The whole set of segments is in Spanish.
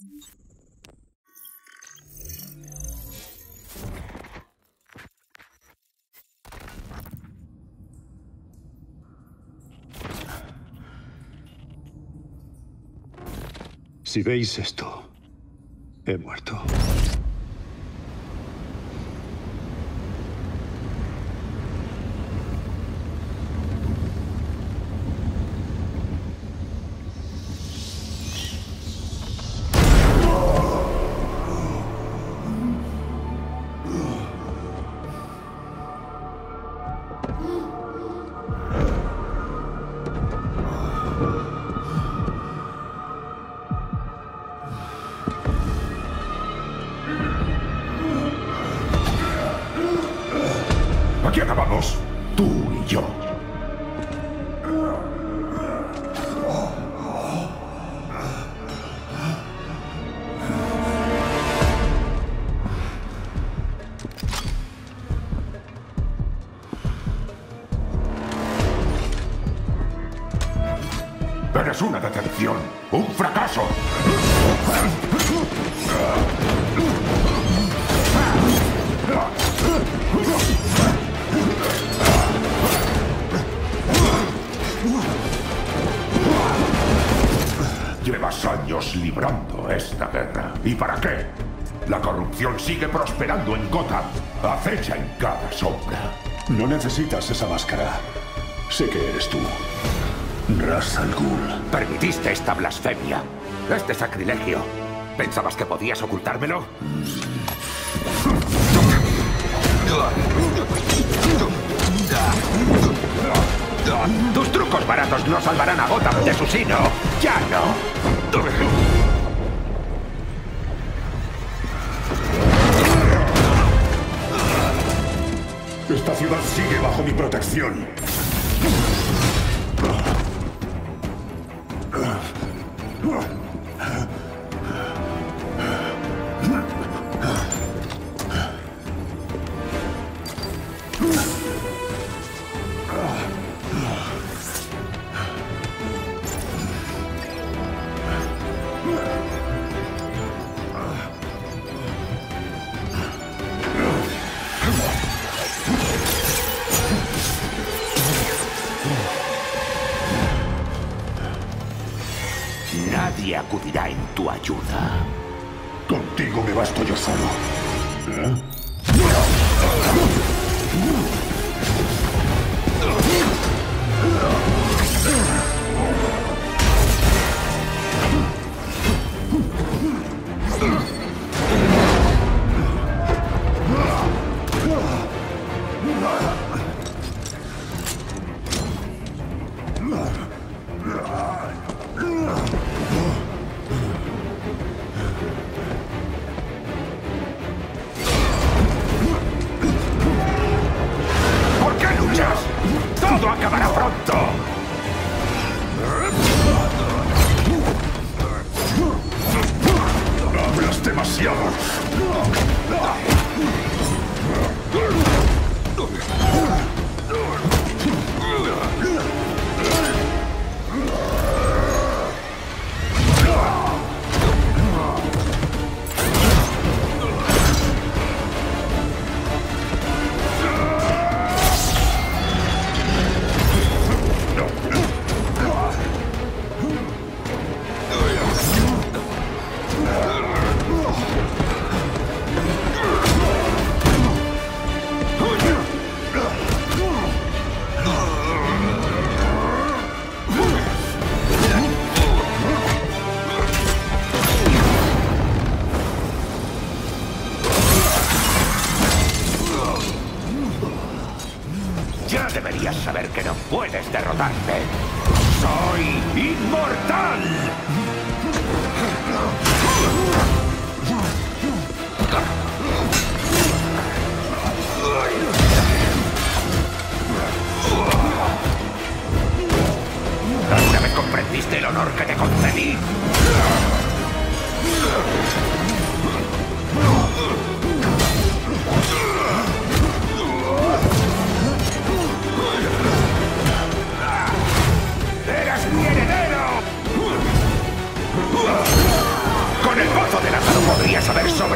Si veis esto, he muerto. Aquí acabamos, tú y yo. Eres una decepción, un fracaso. Llevas años librando esta guerra. ¿Y para qué? La corrupción sigue prosperando en Gotham. Acecha en cada sombra. No necesitas esa máscara. Sé que eres tú. Ra's al Ghul. Permitiste esta blasfemia, este sacrilegio. ¿Pensabas que podías ocultármelo? Tus trucos baratos no salvarán a Gotham de su sino. ¡Ya no! Esta ciudad sigue bajo mi protección. Nadie acudirá en tu ayuda. Contigo me basto yo solo. ¿Eh? ¿Por qué luchas? ¡Todo acabará pronto! ¡Hablas demasiado! Ya deberías saber que no puedes derrotarme. ¡Soy inmortal! ¿Alguna vez comprendiste el honor que te concedí? ¡Eres mi heredero! ¡Con el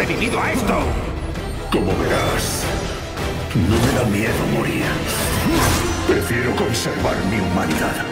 sobrevivido a esto? Como verás, no me da miedo morir. Prefiero conservar mi humanidad.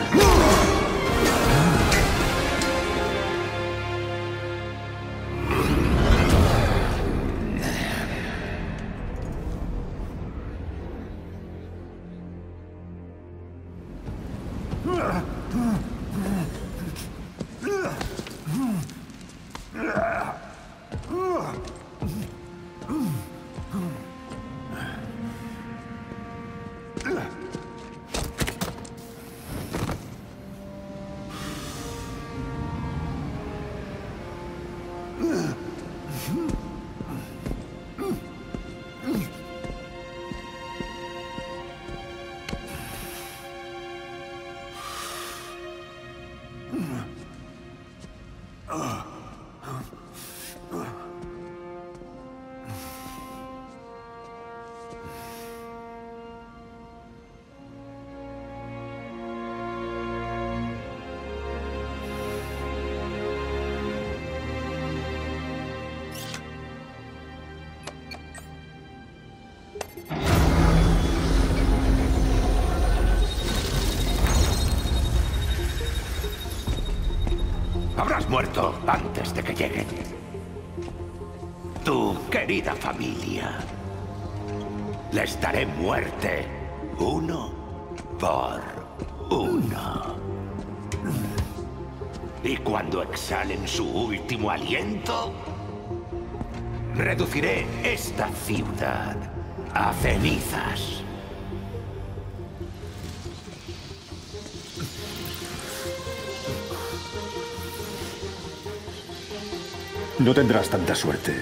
Habrás muerto antes de que lleguen. Tu querida familia. Les daré muerte, uno por uno. Y cuando exhalen su último aliento, reduciré esta ciudad a cenizas. No tendrás tanta suerte.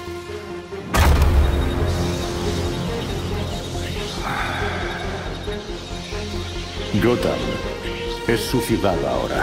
Gotham es su ciudad ahora.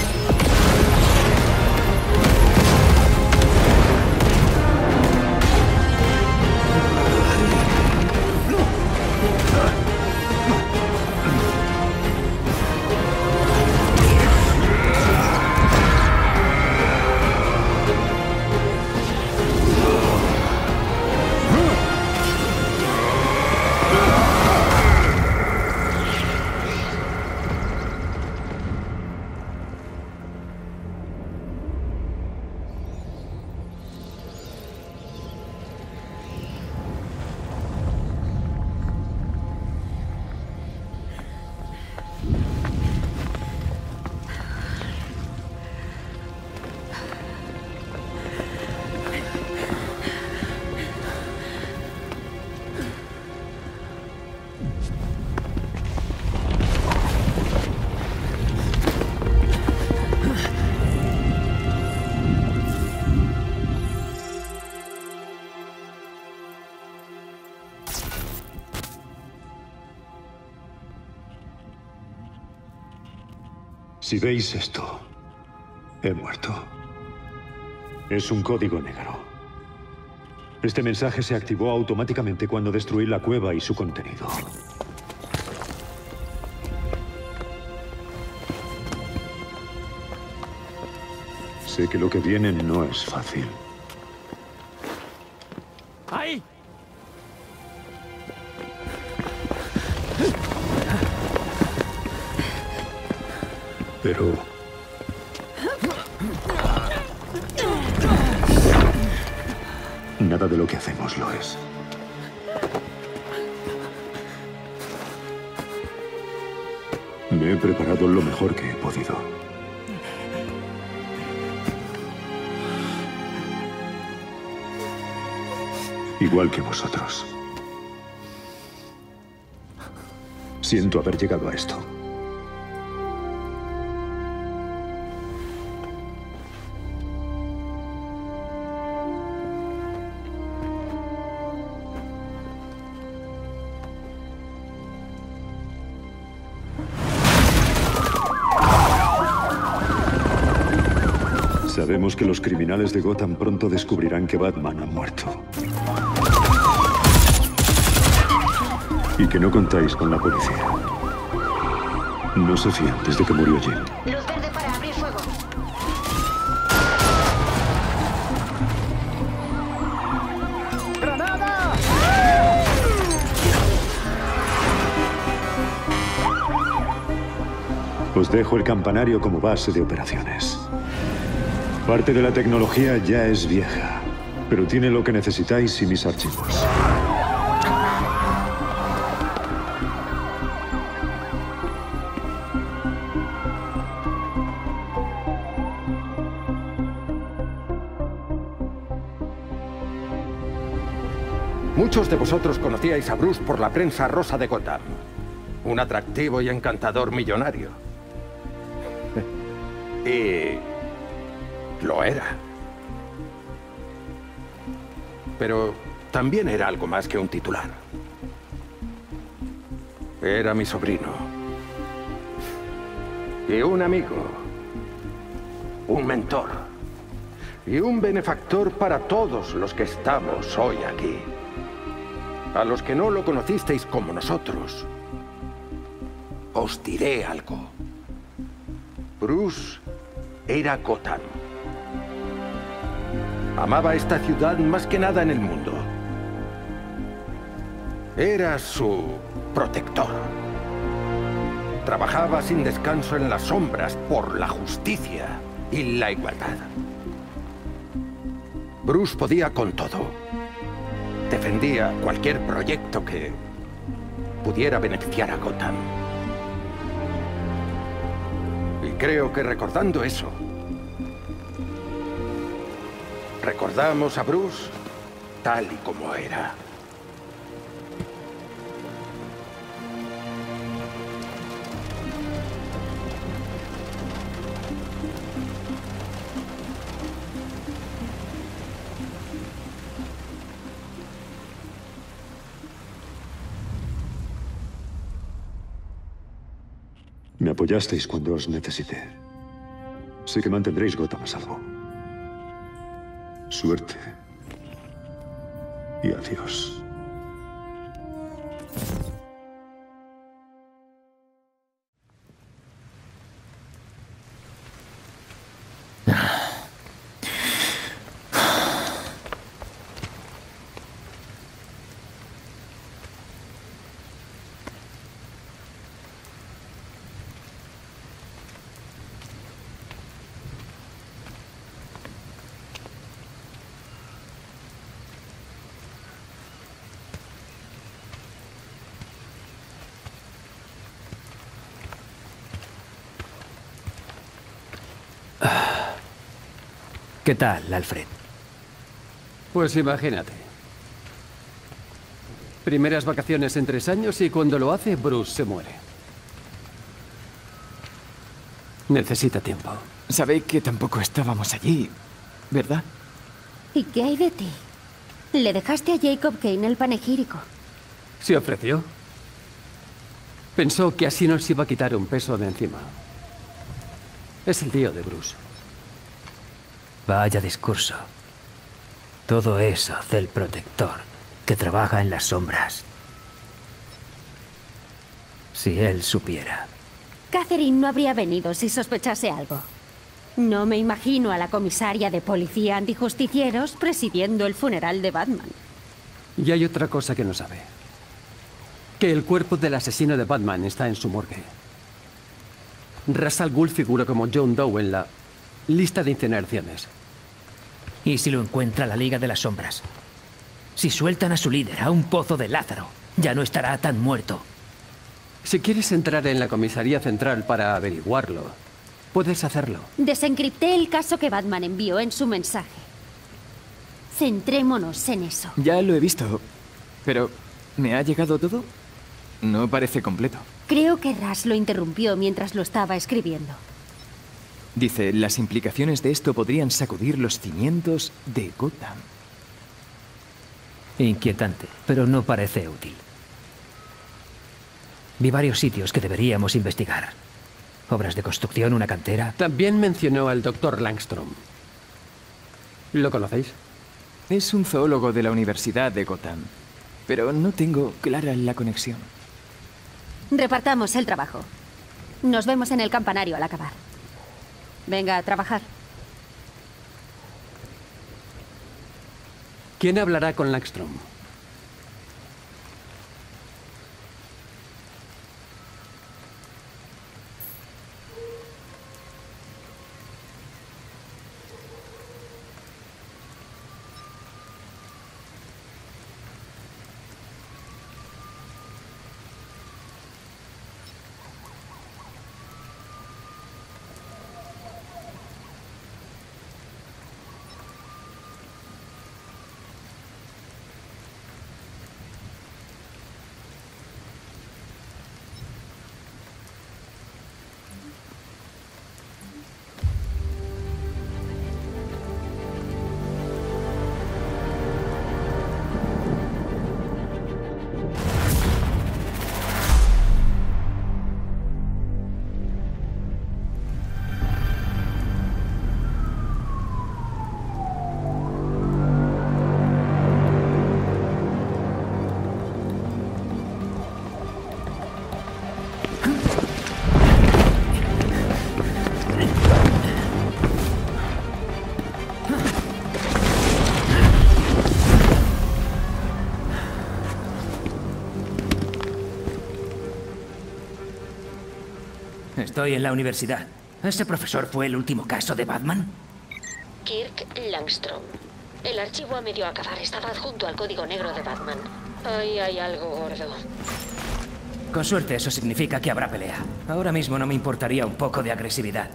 Si veis esto, he muerto. Es un código negro. Este mensaje se activó automáticamente cuando destruí la cueva y su contenido. Sé que lo que viene no es fácil. ¡Ahí! Pero... nada de lo que hacemos lo es. Me he preparado lo mejor que he podido. Igual que vosotros. Siento haber llegado a esto. Sabemos que los criminales de Gotham pronto descubrirán que Batman ha muerto. Y que no contáis con la policía. No se fían desde que murió Jill. Luz verde para abrir fuego. Os dejo el campanario como base de operaciones. Parte de la tecnología ya es vieja, pero tiene lo que necesitáis y mis archivos. Muchos de vosotros conocíais a Bruce por la prensa rosa de Gotham. Un atractivo y encantador millonario. Y lo era. Pero también era algo más que un titular. Era mi sobrino. Y un amigo. Un mentor. Y un benefactor para todos los que estamos hoy aquí. A los que no lo conocisteis como nosotros, os diré algo. Bruce era Gotham. Amaba esta ciudad más que nada en el mundo. Era su protector. Trabajaba sin descanso en las sombras por la justicia y la igualdad. Bruce podía con todo. Defendía cualquier proyecto que pudiera beneficiar a Gotham. Y creo que recordando eso, recordamos a Bruce tal y como era. Me apoyasteis cuando os necesité. Sé que mantendréis Gotham a salvo. Suerte. Y adiós. ¿Qué tal, Alfred? Pues imagínate. Primeras vacaciones en 3 años y cuando lo hace, Bruce se muere. Necesita tiempo. Sabéis que tampoco estábamos allí, ¿verdad? ¿Y qué hay de ti? Le dejaste a Jacob Kane el panegírico. Se ofreció. Pensó que así nos iba a quitar un peso de encima. Es el tío de Bruce. Vaya discurso. Todo eso del protector que trabaja en las sombras. Si él supiera. Catherine no habría venido si sospechase algo. No me imagino a la comisaria de policía antijusticieros presidiendo el funeral de Batman. Y hay otra cosa que no sabe. Que el cuerpo del asesino de Batman está en su morgue. Ra's al Ghul figura como John Doe en la lista de incineraciones. ¿Y si lo encuentra la Liga de las Sombras? Si sueltan a su líder a un pozo de Lázaro, ya no estará tan muerto. Si quieres entrar en la comisaría central para averiguarlo, puedes hacerlo. Desencripté el caso que Batman envió en su mensaje. Centrémonos en eso. Ya lo he visto, pero ¿me ha llegado todo? No parece completo. Creo que Ra's lo interrumpió mientras lo estaba escribiendo. Dice, las implicaciones de esto podrían sacudir los cimientos de Gotham. Inquietante, pero no parece útil. Vi varios sitios que deberíamos investigar. Obras de construcción, una cantera. También mencionó al Dr. Langstrom. ¿Lo conocéis? Es un zoólogo de la Universidad de Gotham, pero no tengo clara la conexión. Repartamos el trabajo. Nos vemos en el campanario al acabar. Venga, a trabajar. ¿Quién hablará con Langstrom? Estoy en la universidad. ¿Ese profesor fue el último caso de Batman? Kirk Langstrom. El archivo a medio acabar estaba adjunto al código negro de Batman. Ahí hay algo gordo. Con suerte eso significa que habrá pelea. Ahora mismo no me importaría un poco de agresividad.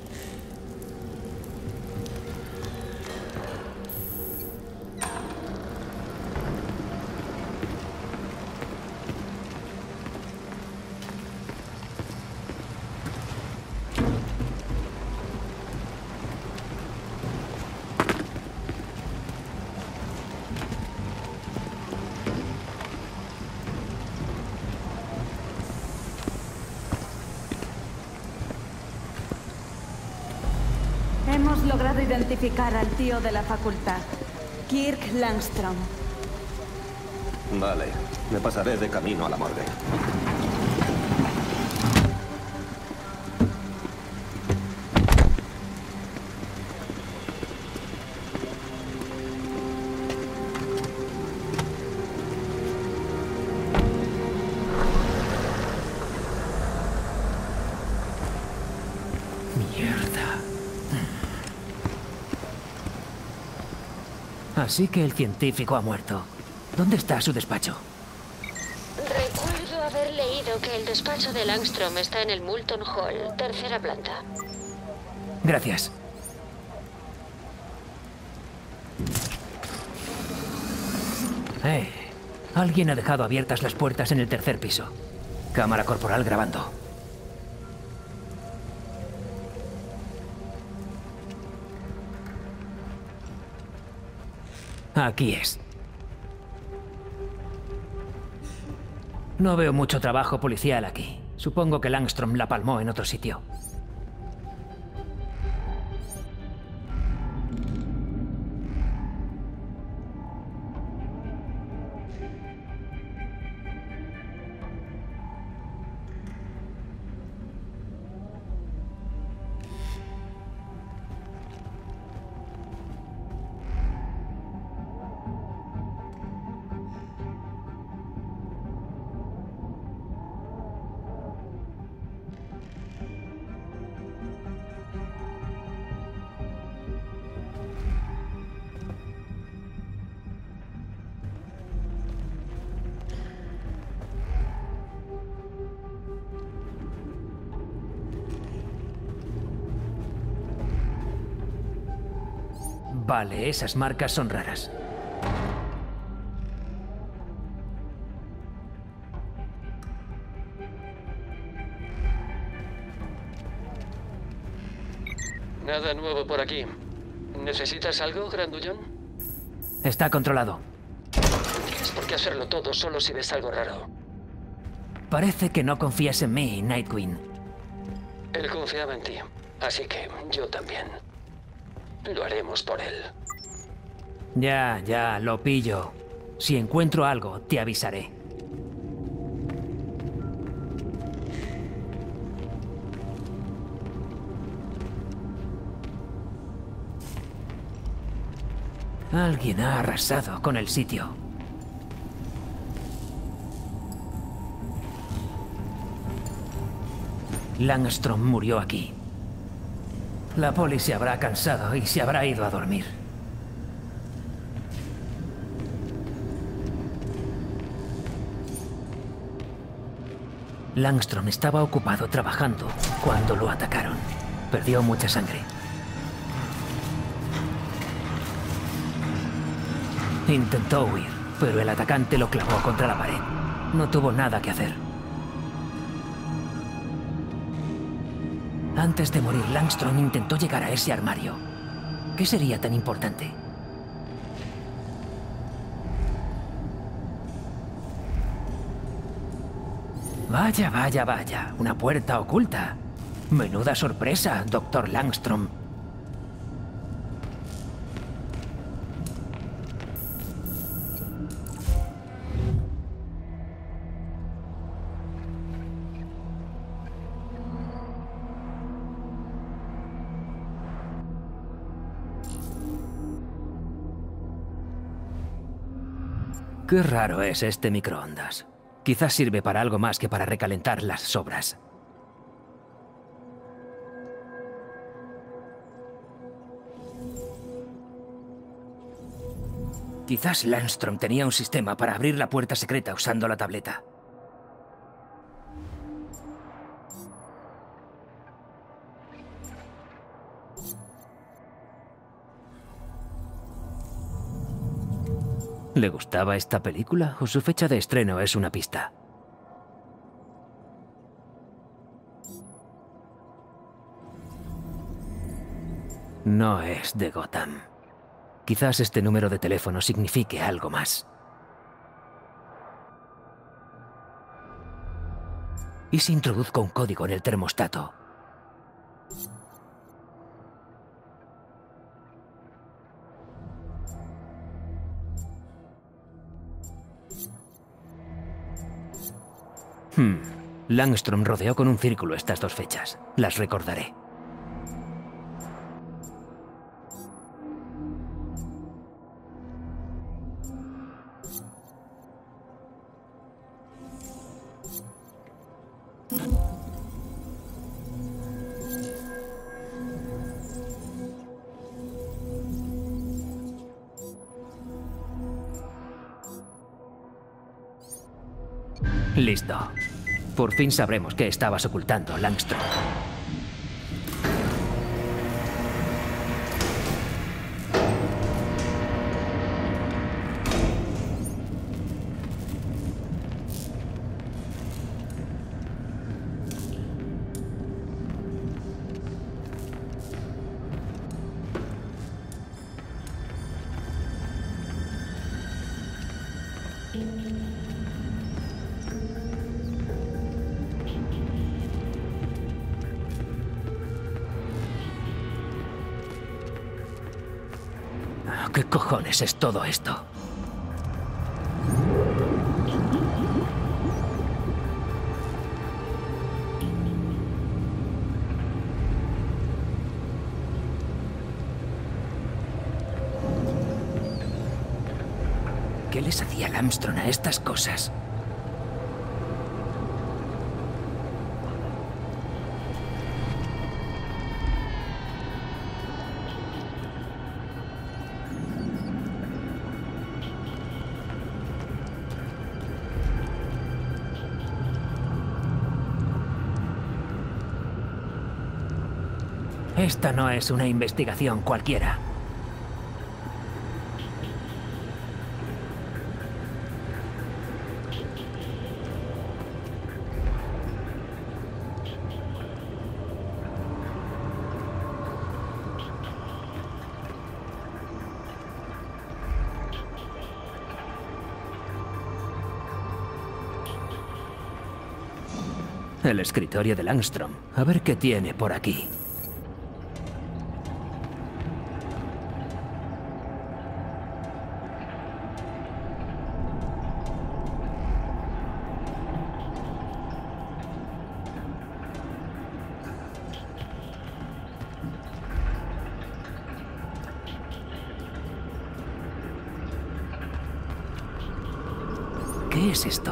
Hemos logrado identificar al tío de la facultad, Kirk Langstrom. Vale, me pasaré de camino a la morgue. Así que el científico ha muerto. ¿Dónde está su despacho? Recuerdo haber leído que el despacho de Langstrom está en el Moulton Hall, tercera planta. Gracias. Alguien ha dejado abiertas las puertas en el tercer piso. Cámara corporal grabando. Aquí es. No veo mucho trabajo policial aquí. Supongo que Langstrom la palmó en otro sitio. Vale, esas marcas son raras. Nada nuevo por aquí. ¿Necesitas algo, grandullón? Está controlado. ¿Tienes por qué hacerlo todo solo si ves algo raro? Parece que no confías en mí, Nightwing. Él confiaba en ti, así que yo también. Lo haremos por él. Ya, lo pillo. Si encuentro algo, te avisaré. Alguien ha arrasado con el sitio. Langstrom murió aquí. La poli se habrá cansado y se habrá ido a dormir. Langstrom estaba ocupado trabajando cuando lo atacaron. Perdió mucha sangre. Intentó huir, pero el atacante lo clavó contra la pared. No tuvo nada que hacer. Antes de morir, Langstrom intentó llegar a ese armario. ¿Qué sería tan importante? Vaya. Una puerta oculta. Menuda sorpresa, Dr. Langstrom. Qué raro es este microondas. Quizás sirve para algo más que para recalentar las sobras. Quizás Langstrom tenía un sistema para abrir la puerta secreta usando la tableta. ¿Le gustaba esta película o su fecha de estreno es una pista? No es de Gotham. Quizás este número de teléfono signifique algo más. ¿Y si introduzco un código en el termostato? Langstrom rodeó con un círculo estas dos fechas. Las recordaré. Listo. Por fin sabremos qué estabas ocultando, Langstrom. ¿Qué cojones es todo esto? ¿Qué les hacía Langstrom a estas cosas? Esta no es una investigación cualquiera. El escritorio de Langstrom. A ver qué tiene por aquí. ¿Qué es esto?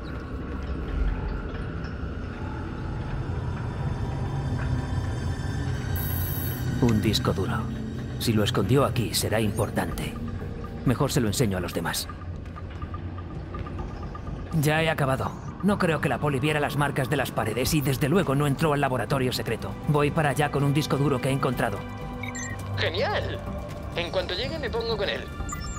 Un disco duro. Si lo escondió aquí, será importante. Mejor se lo enseño a los demás. Ya he acabado. No creo que la poli viera las marcas de las paredes y desde luego no entró al laboratorio secreto. Voy para allá con un disco duro que he encontrado. ¡Genial! En cuanto llegue me pongo con él.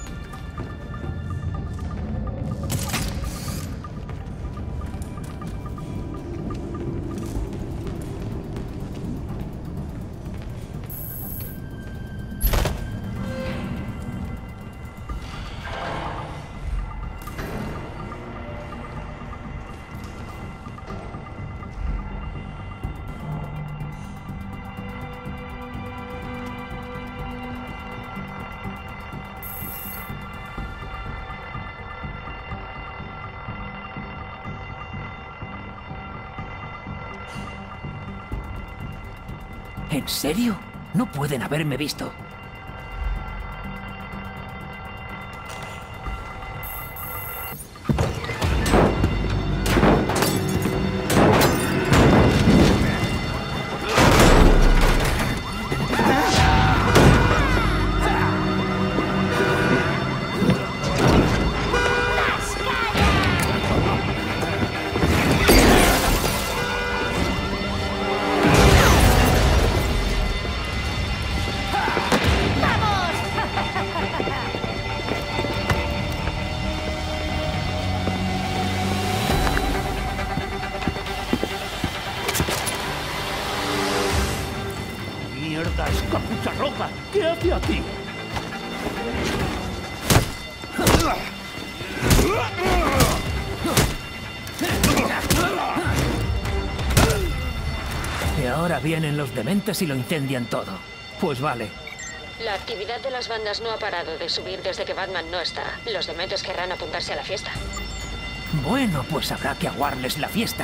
¿En serio? No pueden haberme visto. ¡Atrás, capucha roja! ¿Qué hace aquí? Y ahora vienen los dementes y lo incendian todo. Pues vale. La actividad de las bandas no ha parado de subir desde que Batman no está. Los dementes querrán apuntarse a la fiesta. Bueno, pues habrá que aguarles la fiesta.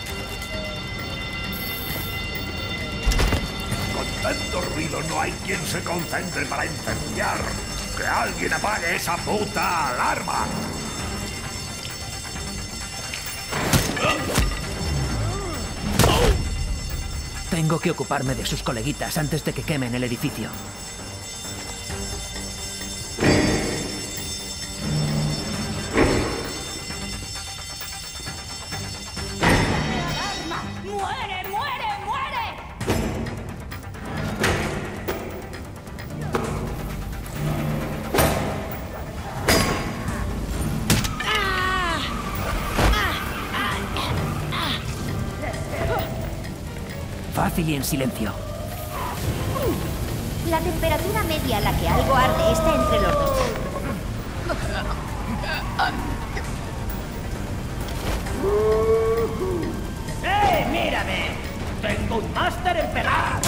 Con tanto ruido no hay quien se concentre para incendiar. ¡Que alguien apague esa puta alarma! Tengo que ocuparme de sus coleguitas antes de que quemen el edificio. ¡Muere, muere, muere! Fácil y en silencio. La temperatura media a la que algo arde está entre los dos. ¡Mírame! ¡Tengo un máster en pegar!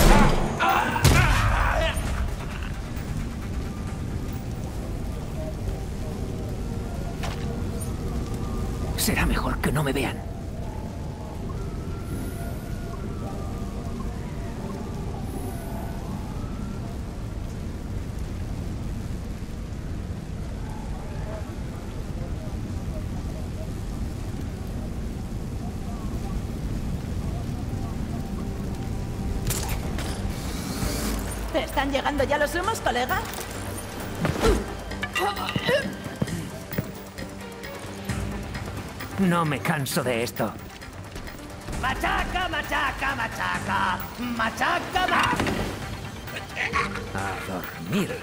Será mejor que no me vean. ¿Están llegando ya los humos, colega? No me canso de esto. ¡Machaca, machaca, machaca! ¡Machaca, machaca! A dormir.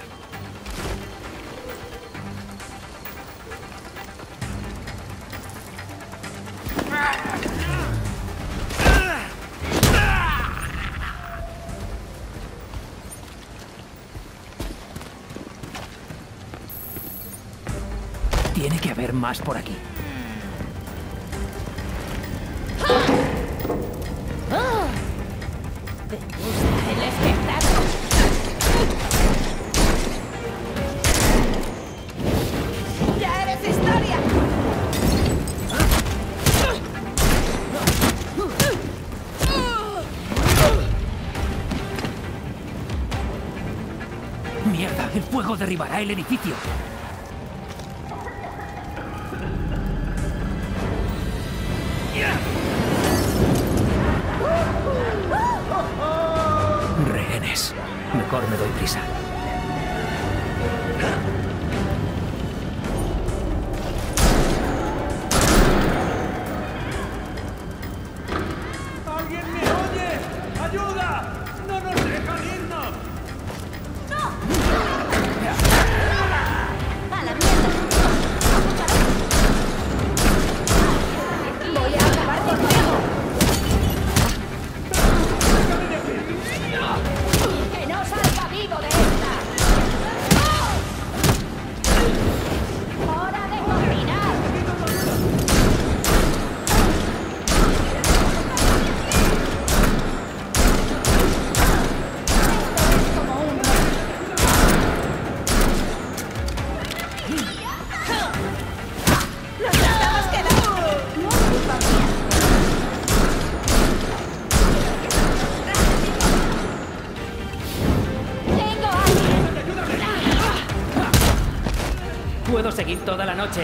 Tiene que haber más por aquí. ¿Te gusta el espectáculo? ¡Ya eres historia! ¡Mierda! El fuego derribará el edificio. Rehenes. Mejor me doy prisa. ¡Alguien me oye! ¡Ayuda! ¡No nos dejan irnos! ¡A la mierda! ¡Voy a acabar contigo! ¡Que no salga vivo de esta! ¡Hora de cocinar! ¡Nos estamos quedando! ¡No es culpa mía! ¡Tengo a alguien! Puedo seguir toda la noche.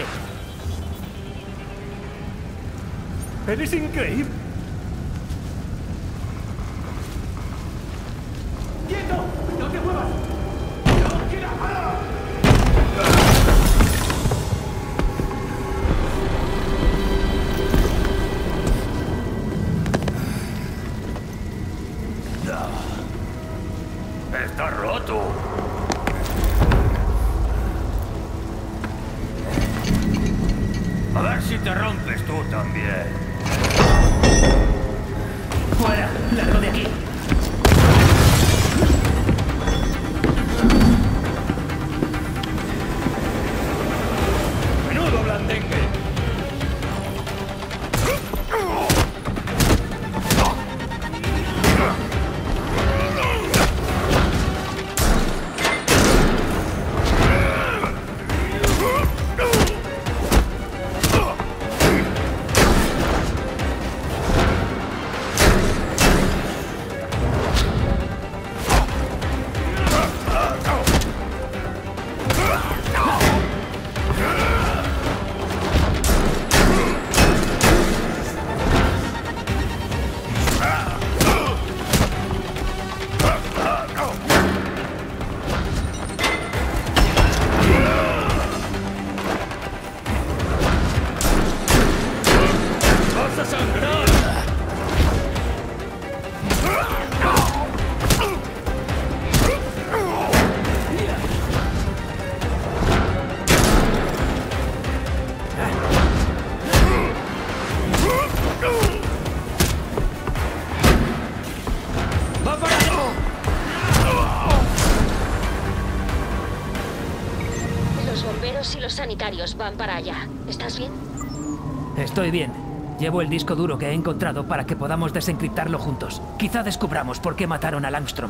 ¡Eres increíble! ¡Quieto! ¡No te muevas! ¡No quiero! ¡Está roto! A ver si te rompes tú también. ¡Fuera! ¡Largo de aquí! Carlos y los sanitarios van para allá. ¿Estás bien? Estoy bien. Llevo el disco duro que he encontrado para que podamos desencriptarlo juntos. Quizá descubramos por qué mataron a Langstrom.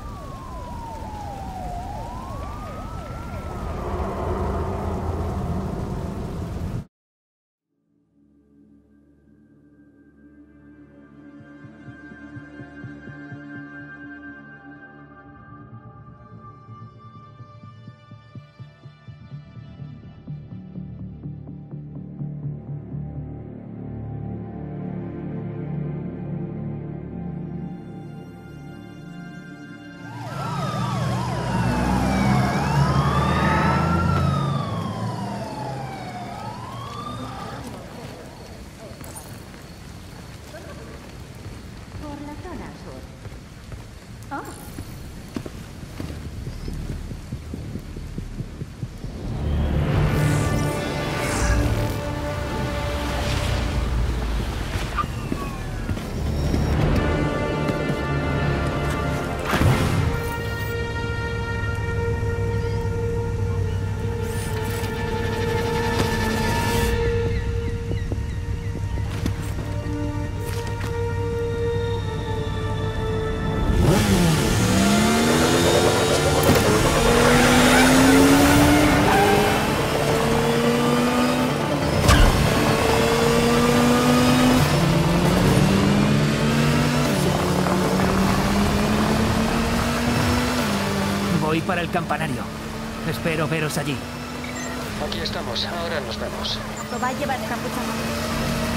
Voy para el campanario. Espero veros allí. Aquí estamos. Ahora nos vemos. Lo va a llevar capucha.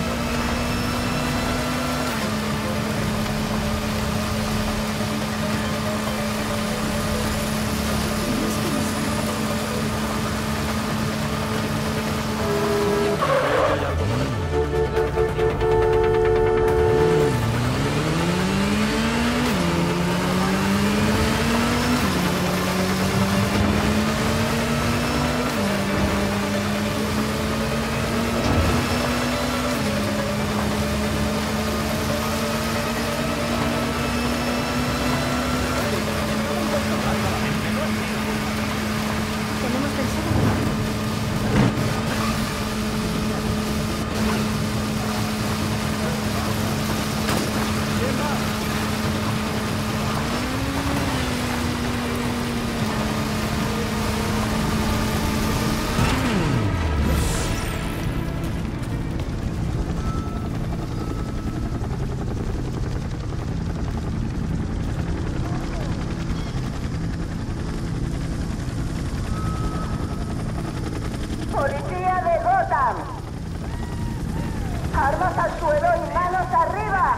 ¡Policía de Gotham! ¡Armas al suelo y manos arriba!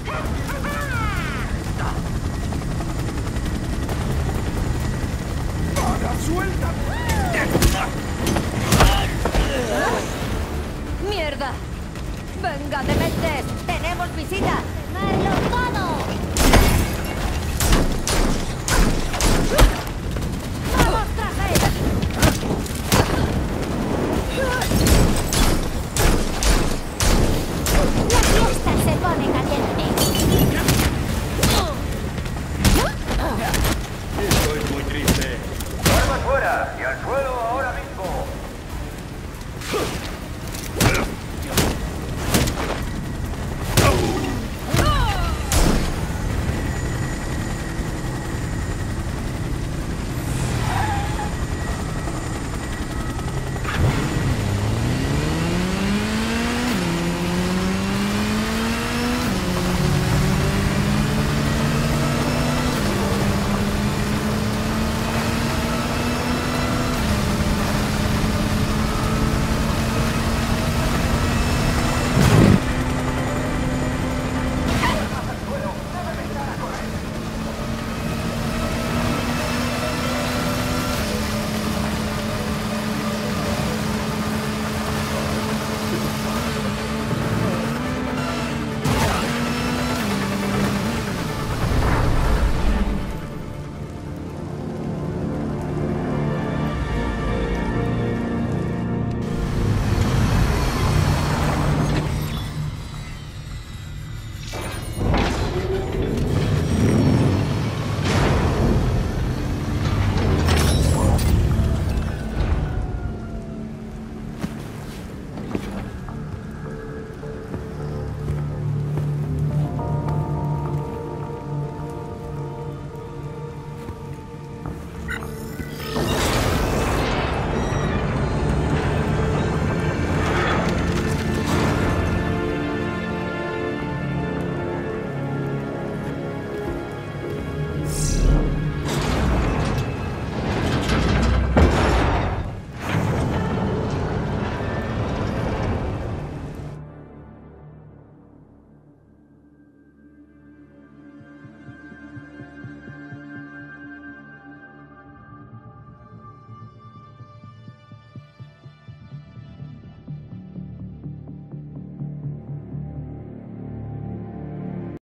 ¡Para, suelta! ¡Mierda! ¡Venga, dementes! ¡Tenemos visita!